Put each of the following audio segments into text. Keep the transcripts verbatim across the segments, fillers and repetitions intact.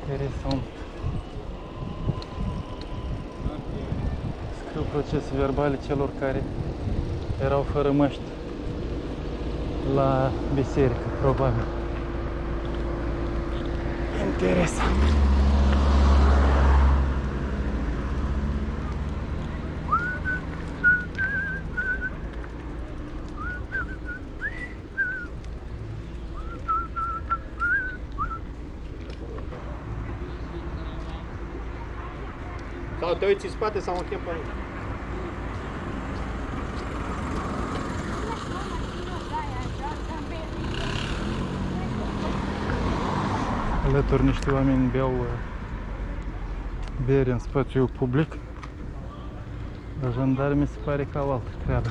Interesant. Scriu procese verbale celor care erau fără măști la biserică, probabil. Interesant. Sau te uiți în spate sau mă chem pe aici. Alături niște oameni beau bere în spațiu public. La jandarmi mi se pare că au altă treabă.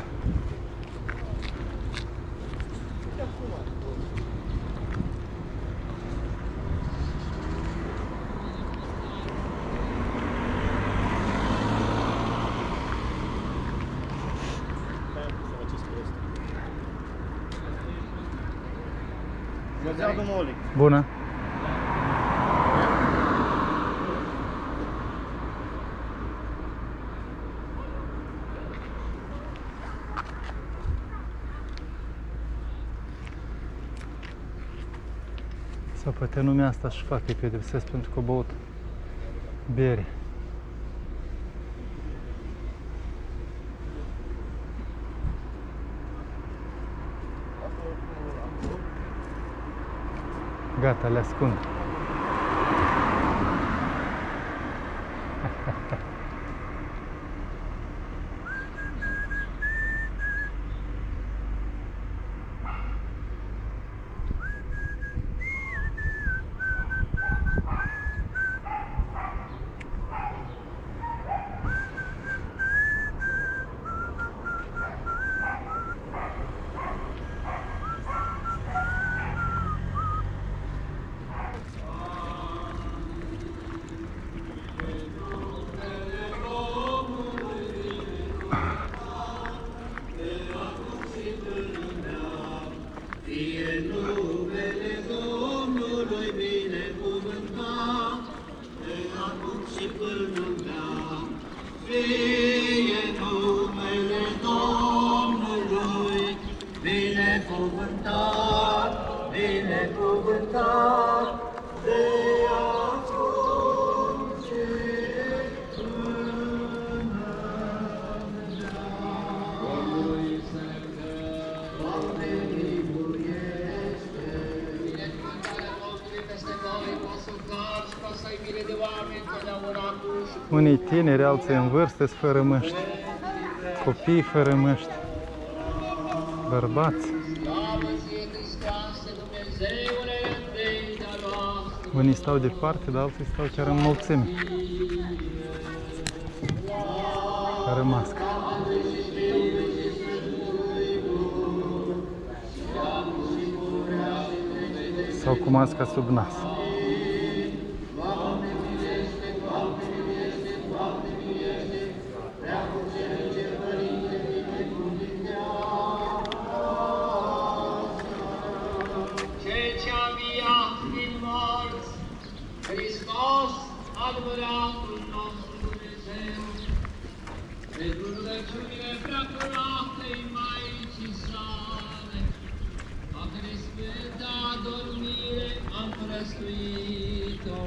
Bună ziua, domnul Oleg. Bună! Sau poate numea asta și fac, îi pedepsesc pentru că au băut bere. Gata, le ascund. Binecuvântat, binecuvântat de acum și până Domnului să Doamne, miluiește! Binecuvântarea Domnului peste noi, consultați ca să-i mire de oameni totdeauna acum și până. Unii tineri, alții în vârstă, fără măști. Copii fără măști. Bărbați. Unii stau departe, dar alții stau chiar în mulțime. Fără mască. Sau cu masca sub nas. Hristos, adevăratul nostru Dumnezeu, pentru rugăciunile preacuratei Maicii sale, a cărei sfântă adormire am prăstuit-o.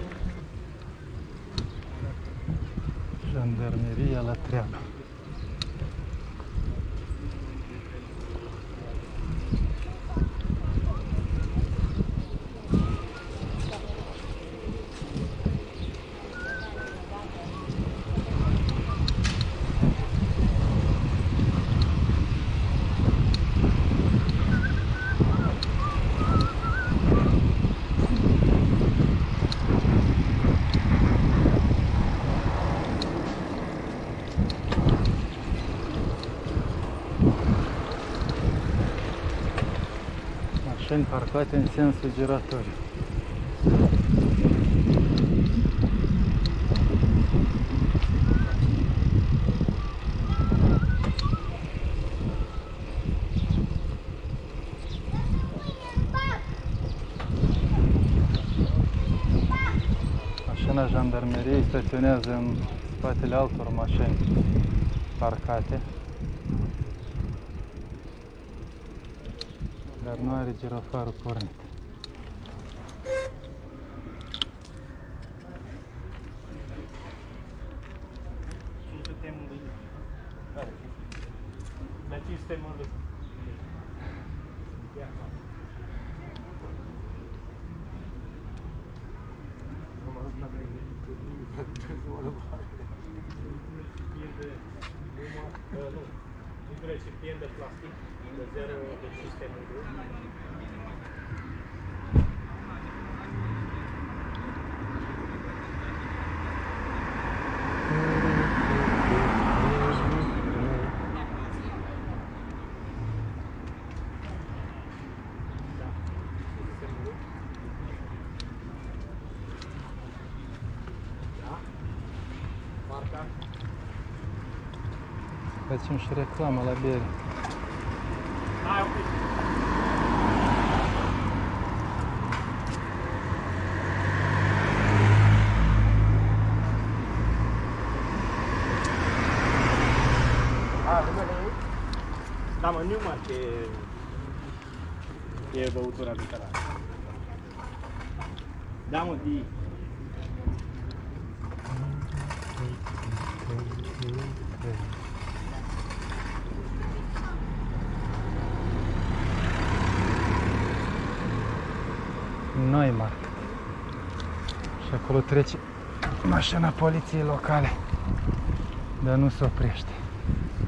Jandarmeria la treabă. Mașini parcate în sensul giratoriu. mașina jandarmeriei staționează în spatele altor mașini parcate, dar nu are girofarul pornit. La sistemul lui. Nu recipient de plastic de zero de sistemul lui. Marca. Facem și reclamă la bere. Hai, ok. Da, mă, Newmark e... e băutura literară. Da, mă, di. Neumark. Și acolo trece mașina poliției locale, dar nu se oprește.